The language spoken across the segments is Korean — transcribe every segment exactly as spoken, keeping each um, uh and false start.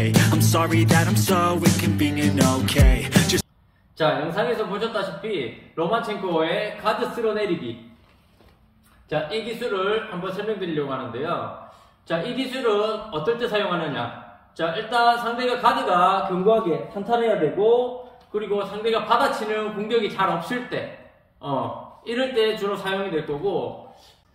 way. I'm sorry that I'm so inconvenient, okay. Just 자, 영상에서 보셨다시피 로마첸코의 가드 쓸어내리기. 자, 이 기술을 한번 설명드리려고 하는데요. 자, 이 기술은 어떨 때 사용하느냐. 자, 일단 상대가 가드가 견고하게 탄탄해야 되고, 그리고 상대가 받아치는 공격이 잘 없을 때, 어, 이럴 때 주로 사용이 될 거고,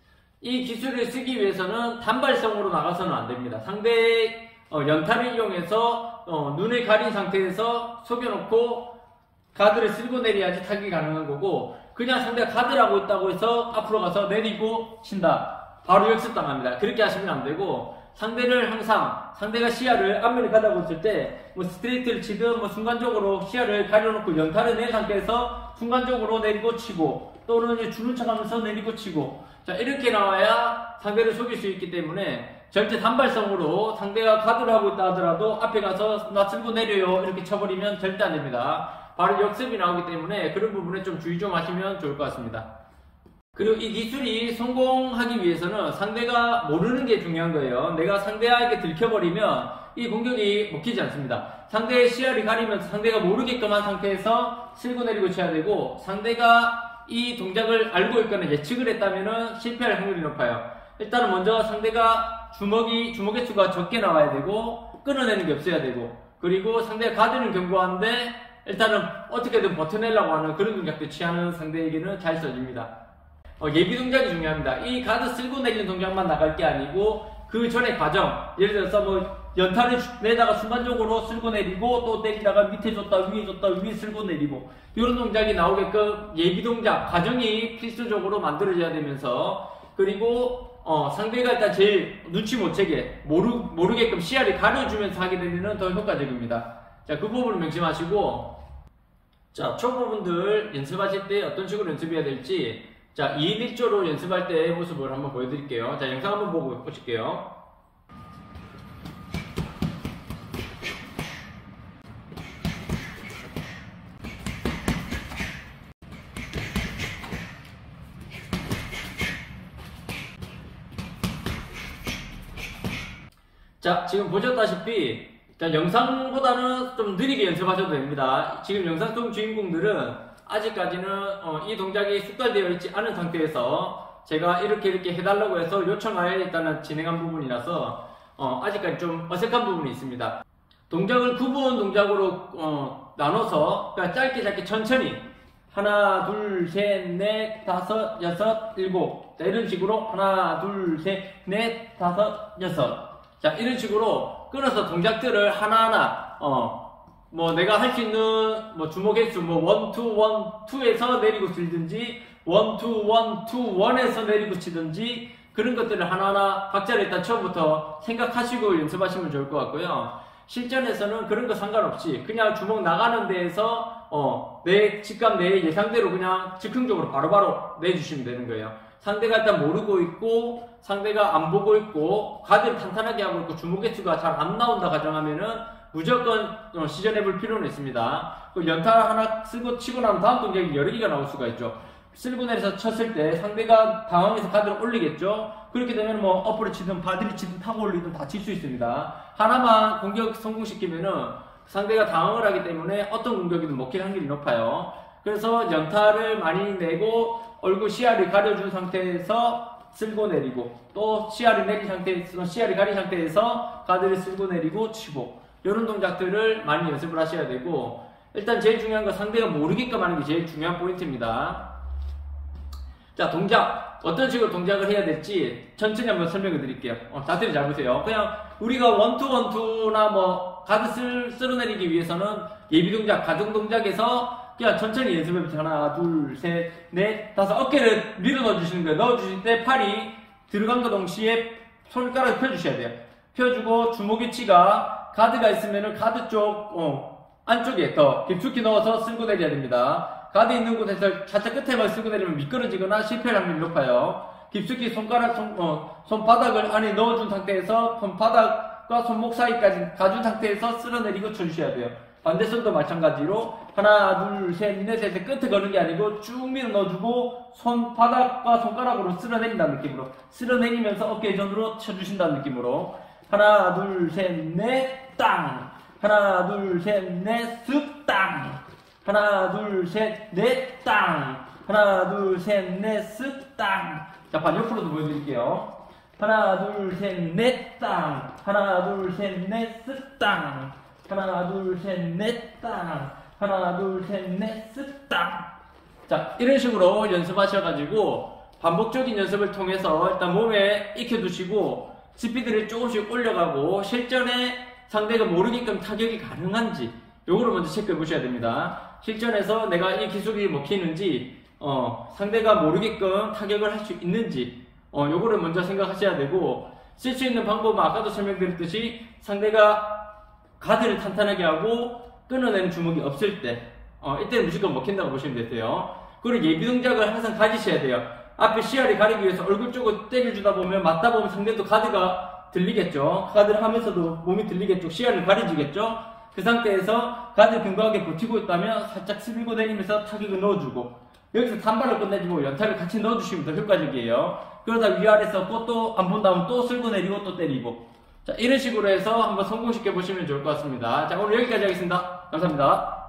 이 기술을 쓰기 위해서는 단발성으로 나가서는 안 됩니다. 상대의 어, 연타를 이용해서 어, 눈을 가린 상태에서 속여놓고 가드를 쓸고 내려야지 타격이 가능한 거고, 그냥 상대가 가드라고 있다고 해서 앞으로 가서 내리고 친다. 바로 역습당합니다. 그렇게 하시면 안 되고, 상대를 항상 상대가 시야를 앞면에 가다고 있을 때 뭐 스트레이트를 치든 뭐 순간적으로 시야를 가려놓고 연타를 낸 상태에서 순간적으로 내리고 치고, 또는 이제 주는 척하면서 내리고 치고, 자, 이렇게 나와야 상대를 속일 수 있기 때문에 절대 단발성으로 상대가 가드를 하고 있다 하더라도 앞에 가서 나 쓸고 내려요 이렇게 쳐버리면 절대 안 됩니다. 바로 역습이 나오기 때문에 그런 부분에 좀 주의 좀 하시면 좋을 것 같습니다. 그리고 이 기술이 성공하기 위해서는 상대가 모르는 게 중요한 거예요. 내가 상대에게 들켜버리면 이 공격이 먹히지 않습니다. 상대의 시야를 가리면서 상대가 모르게끔 한 상태에서 쓸고 내리고 쳐야 되고, 상대가 이 동작을 알고 있거나 예측을 했다면 실패할 확률이 높아요. 일단은 먼저 상대가 주먹이, 주먹의 수가 적게 나와야 되고, 끊어내는 게 없어야 되고, 그리고 상대가 가드는 견고한데 일단은 어떻게든 버텨내려고 하는 그런 동작도 취하는 상대에게는 잘 써집니다. 어, 예비 동작이 중요합니다. 이 가드 쓸고 내리는 동작만 나갈 게 아니고 그 전의 과정, 예를 들어서 뭐 연타를 내다가 순간적으로 쓸고 내리고, 또 때리다가 밑에 줬다 위에 줬다 위에 쓸고 내리고, 이런 동작이 나오게끔 예비 동작 과정이 필수적으로 만들어져야 되면서, 그리고 어, 상대가 일단 제일 눈치 못 채게 모르, 모르게끔 시야를 가려주면서 하게 되면 더 효과적입니다. 자, 그 부분을 명심하시고, 자, 초보분들 연습하실 때 어떤 식으로 연습해야 될지, 자, 이 인 일 조로 연습할 때의 모습을 한번 보여드릴게요. 자, 영상 한번 보고 보실게요. 자, 지금 보셨다시피, 자, 영상보다는 좀 느리게 연습하셔도 됩니다. 지금 영상 속 주인공들은 아직까지는 어, 이 동작이 숙달되어 있지 않은 상태에서 제가 이렇게 이렇게 해달라고 해서 요청하에 일단은 진행한 부분이라서 어, 아직까지 좀 어색한 부분이 있습니다. 동작을 구분 동작으로 어, 나눠서 그러니까 짧게 짧게 천천히 하나 둘 셋 넷 다섯 여섯 일곱, 자, 이런 식으로 하나 둘 셋 넷 다섯 여섯, 자, 이런 식으로 끊어서 동작들을 하나하나 어, 뭐 내가 할 수 있는 뭐 주먹 횟수 뭐 원, 투, 원, 투에서 내리고 치든지 원, 투, 원, 투, 원에서 내리고 치든지 그런 것들을 하나하나 각자를 일단 처음부터 생각하시고 연습하시면 좋을 것 같고요. 실전에서는 그런 거 상관없이 그냥 주먹 나가는 데에서 어, 내 직감 내 예상대로 그냥 즉흥적으로 바로바로 내주시면 되는 거예요. 상대가 일단 모르고 있고 상대가 안 보고 있고 가드를 탄탄하게 하고 있고 주먹 횟수가 잘 안 나온다 가정하면은 무조건 어, 시전해볼 필요는 있습니다. 그 연타 하나 쓰고 치고 나면 다음 동작이 여러 개가 나올 수가 있죠. 쓸고 내려서 쳤을 때 상대가 당황해서 가드를 올리겠죠. 그렇게 되면 뭐 어퍼를 치든 바디를 치든 타고 올리든 다 칠 수 있습니다. 하나만 공격 성공시키면은 상대가 당황을 하기 때문에 어떤 공격이든 먹힐 확률이 높아요. 그래서 연타를 많이 내고 얼굴 시야를 가려준 상태에서 쓸고 내리고, 또 시야를 내린 상태에서 시야를 가린 상태에서 가드를 쓸고 내리고 치고, 이런 동작들을 많이 연습을 하셔야 되고, 일단 제일 중요한 건 상대가 모르게끔 하는 게 제일 중요한 포인트입니다. 자, 동작 어떤 식으로 동작을 해야 될지 천천히 한번 설명해 드릴게요. 어, 자세히 잘 보세요. 그냥 우리가 원투 원투나 뭐 가드 쓸, 쓸어내리기 위해서는 예비 동작, 가정 동작에서 그냥 천천히 연습해보세요. 하나, 둘, 셋, 넷, 다섯. 어깨를 밀어 넣어주시는 거예요. 넣어주실 때 팔이 들어간과 동시에 손가락을 펴주셔야 돼요. 펴주고 주먹 위치가 가드가 있으면 가드 쪽 어, 안쪽에 더 깊숙이 넣어서 쓸고 내려야 됩니다. 가드 있는 곳에서 살짝 끝에만 쓸고 내리면 미끄러지거나 실패할 확률이 높아요. 깊숙이 손가락, 손, 어, 손바닥을 안에 넣어준 상태에서 손바닥과 손목 사이까지 가준 상태에서 쓸어내리고 쳐주셔야 돼요. 반대손도 마찬가지로 하나, 둘, 셋, 넷 해서 끝에 거는 게 아니고 쭉 밀어 넣어주고 손바닥과 손가락으로 쓸어내린다는 느낌으로, 쓸어내리면서 어깨 전으로 쳐주신다는 느낌으로 하나, 둘, 셋, 넷, 땅. 하나, 둘, 셋, 넷, 습, 땅. 하나, 둘, 셋, 넷, 땅. 하나, 둘, 셋, 넷, 습, 땅. 자, 반옆으로도 보여드릴게요. 하나, 둘, 셋, 넷, 땅. 하나, 둘, 셋, 넷, 습, 땅. 하나, 둘, 셋, 넷, 땅. 하나, 둘, 셋, 넷, 습, 땅. 자, 이런 식으로 연습하셔가지고 반복적인 연습을 통해서 일단 몸에 익혀두시고 스피드를 조금씩 올려가고 실전에 상대가 모르게끔 타격이 가능한지 요거를 먼저 체크해 보셔야 됩니다. 실전에서 내가 이 기술이 먹히는지 어, 상대가 모르게끔 타격을 할 수 있는지 어, 요거를 먼저 생각하셔야 되고 쓸 수 있는 방법은 아까도 설명드렸듯이 상대가 가드를 탄탄하게 하고 끊어내는 주먹이 없을 때 어, 이때는 무조건 먹힌다고 보시면 되세요. 그리고 예비 동작을 항상 가지셔야 돼요. 앞에 시야를 가리기 위해서 얼굴 쪽을 때려주다 보면 맞다 보면 상대도 가드가 들리겠죠. 가드를 하면서도 몸이 들리겠죠. 시야를 가려지겠죠. 그 상태에서 가드 근거하게 버티고 있다면 살짝 스밀고 내리면서 타격을 넣어주고 여기서 단발로 끝내주고 연타를 같이 넣어주시면 더 효과적이에요. 그러다 위아래서 또 안 본다면 또 쓸고 내리고 또 때리고 자 이런 식으로 해서 한번 성공시켜 보시면 좋을 것 같습니다. 자 오늘 여기까지 하겠습니다. 감사합니다.